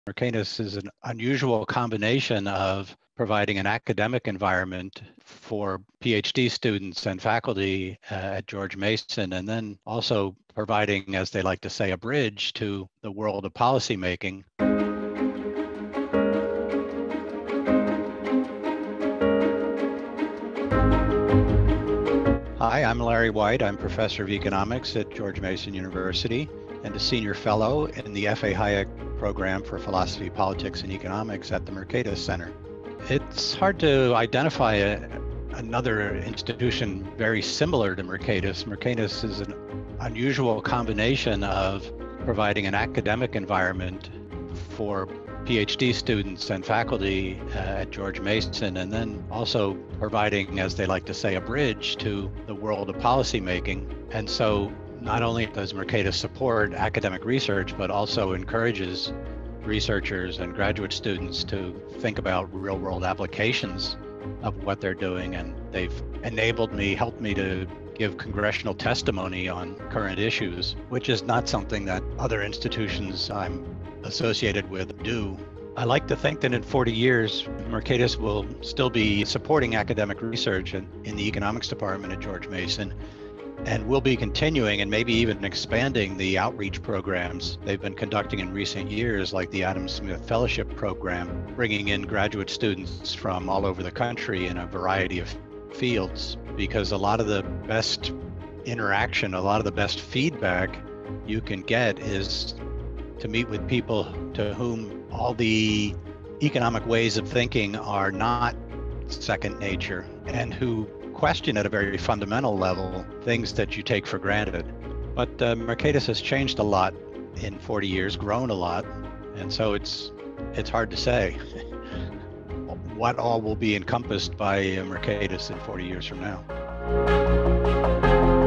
Mercatus is an unusual combination of providing an academic environment for PhD students and faculty at George Mason, and then also providing, as they like to say, a bridge to the world of policymaking. Hi, I'm Larry White. I'm professor of economics at George Mason University and a senior fellow in the F.A. Hayek program for philosophy, politics, and economics at the Mercatus Center. It's hard to identify another institution very similar to Mercatus. Mercatus is an unusual combination of providing an academic environment for PhD students and faculty at George Mason, and then also providing, as they like to say, a bridge to the world of policymaking. And so not only does Mercatus support academic research, but also encourages researchers and graduate students to think about real-world applications of what they're doing. And they've helped me to give congressional testimony on current issues, which is not something that other institutions I'm associated with do. I like to think that in 40 years, Mercatus will still be supporting academic research in the economics department at George Mason, and we'll be continuing and maybe even expanding the outreach programs they've been conducting in recent years, like the Adam Smith Fellowship Program, bringing in graduate students from all over the country in a variety of fields, because a lot of the best interaction, a lot of the best feedback you can get is to meet with people to whom all the economic ways of thinking are not second nature, and who question at a very fundamental level things that you take for granted. But Mercatus has changed a lot in 40 years, grown a lot, and so it's hard to say what all will be encompassed by Mercatus in 40 years from now.